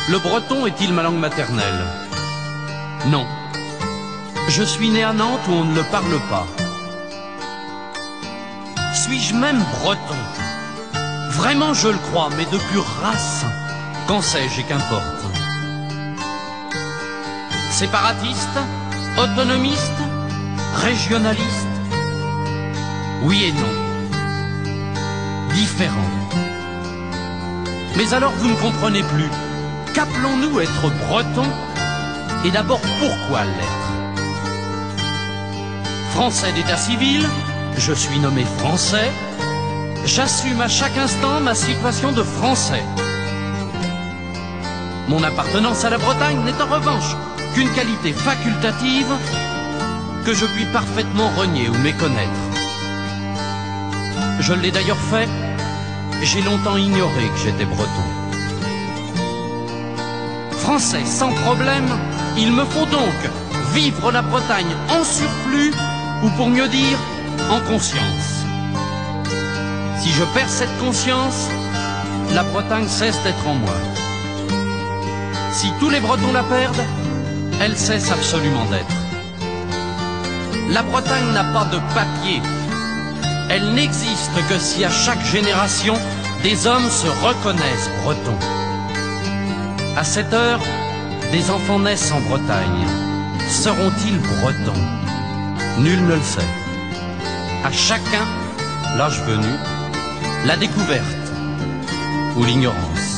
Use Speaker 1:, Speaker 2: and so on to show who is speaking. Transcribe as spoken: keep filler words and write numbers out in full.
Speaker 1: Le breton est-il ma langue maternelle? Non. Je suis né à Nantes où on ne le parle pas. Suis-je même breton? Vraiment je le crois, mais de pure race. Qu'en sais-je et qu'importe? Séparatiste? Autonomiste? Régionaliste? Oui et non. Différent. Mais alors vous ne comprenez plus. Qu'appelons-nous être breton? Et d'abord pourquoi l'être? Français d'état civil, je suis nommé français. J'assume à chaque instant ma situation de français. Mon appartenance à la Bretagne n'est en revanche qu'une qualité facultative que je puis parfaitement renier ou méconnaître. Je l'ai d'ailleurs fait, j'ai longtemps ignoré que j'étais breton. Français sans problème, il me faut donc vivre la Bretagne en surplus, ou pour mieux dire, en conscience. Si je perds cette conscience, la Bretagne cesse d'être en moi. Si tous les Bretons la perdent, elle cesse absolument d'être. La Bretagne n'a pas de papier. Elle n'existe que si à chaque génération, des hommes se reconnaissent bretons. À cette heure, des enfants naissent en Bretagne. Seront-ils bretons? Nul ne le sait. À chacun, l'âge venu, la découverte ou l'ignorance.